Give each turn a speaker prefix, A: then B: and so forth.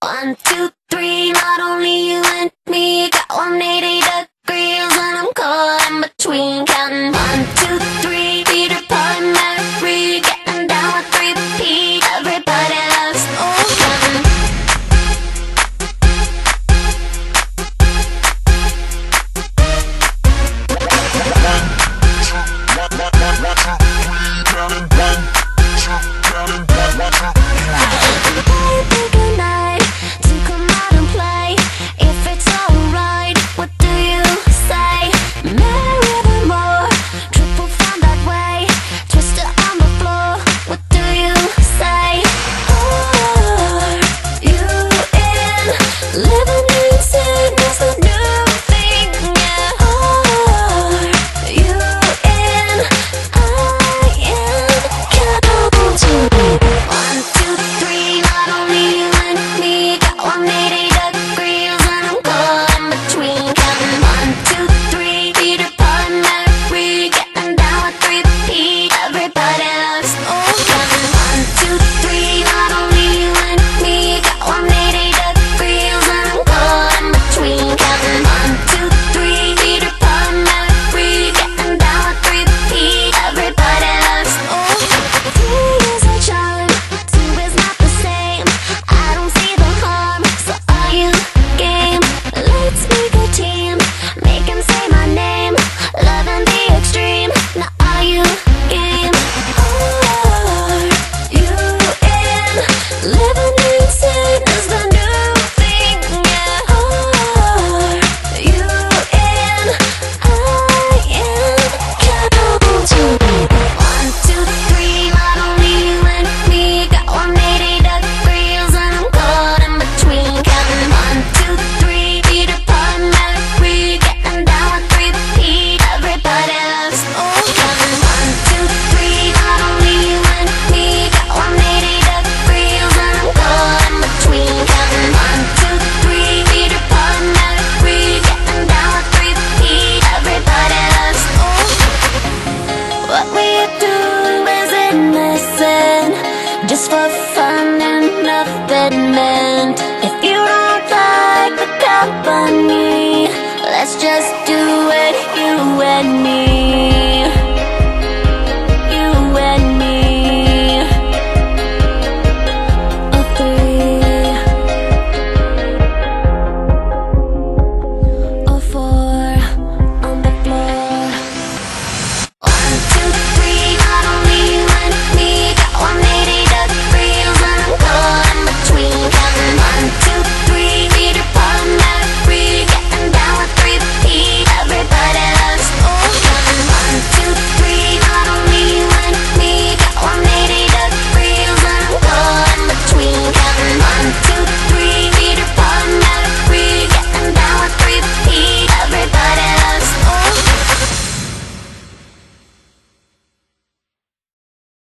A: 1, 2, 3, not only you and me. Got 180 degrees and I'm caught in between. Counting 1, 2, 3, Peter, Paul, Merrier, getting down with 3P. Everybody loves Lovin. Just for fun and nothing meant. If you don't like the company, let's just do it, you and me.